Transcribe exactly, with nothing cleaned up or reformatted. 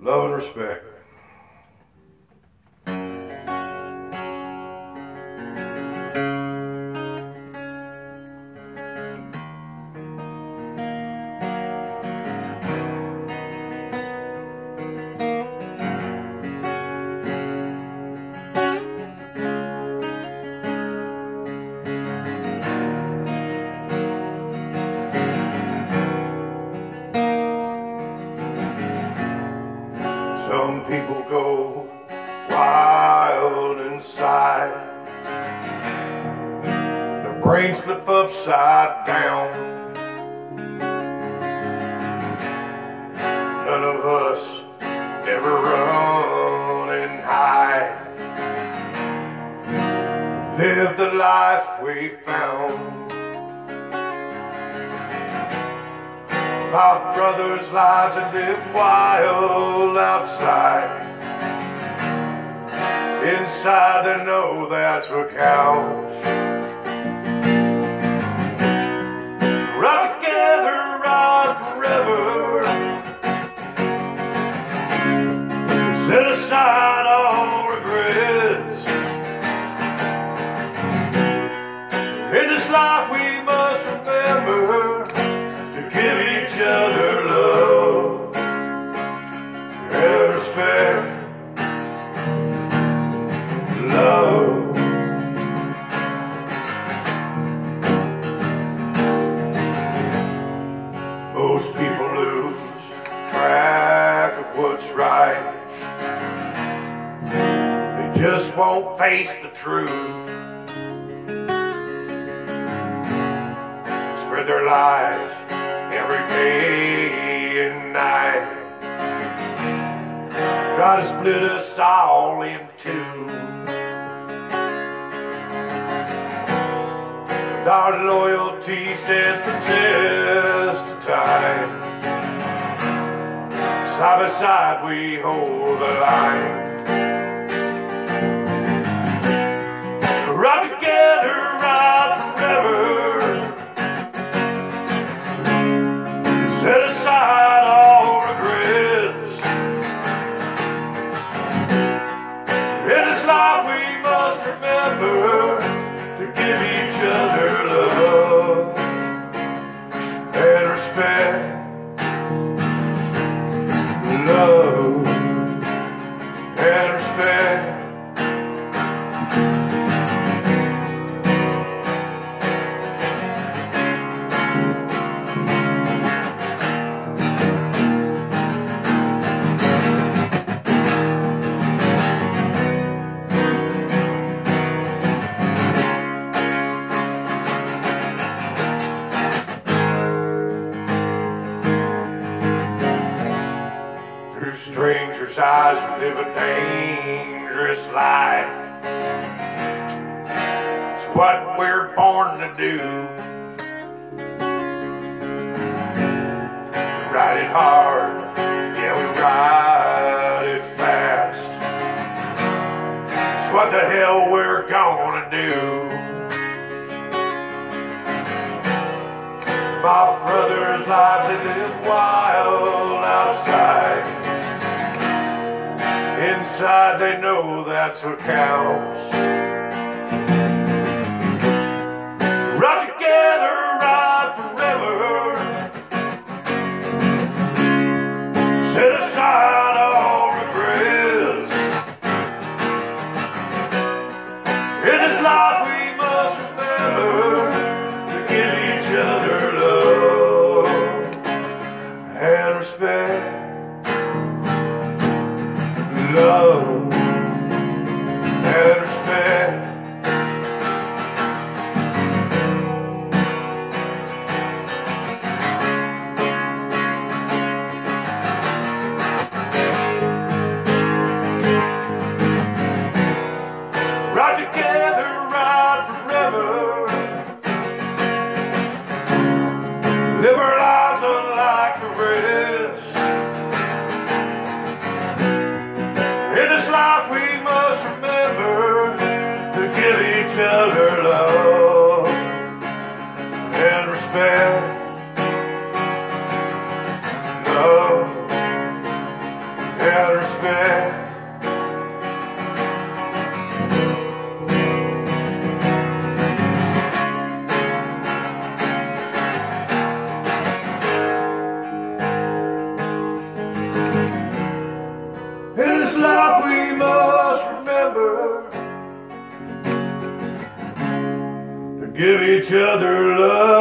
love and respect. Some people go wild inside, their brains flip upside down. None of us ever run and hide, live the life we found. Our brothers' lives that live wild outside. Inside they know that's what counts. Ride together, ride forever. Set aside all regrets. In this life we must remember to give each other love and respect. Love. Most people lose track of what's right. They just won't face the truth. Spread their lies every day and night. Try to split us all in two. And our loyalty stands the test of time. Side by side we hold the line. Ride together, ride forever. Set aside all regrets. In this life we must remember to give each other love and respect. Love and respect. Through strangers' eyes we live a dangerous life. It's what we're born to do. We ride it hard, yeah we ride it fast. It's what the hell we're gonna do. My brothers' lives they live wild outside. Inside they know that's what counts. Ride together, ride forever. Set aside all regrets. In this life we must remember to give each other love and respect. Love and respect. Ride together, ride forever. Live our lives unlike the rest. In this life met. In this life we must remember to give each other love.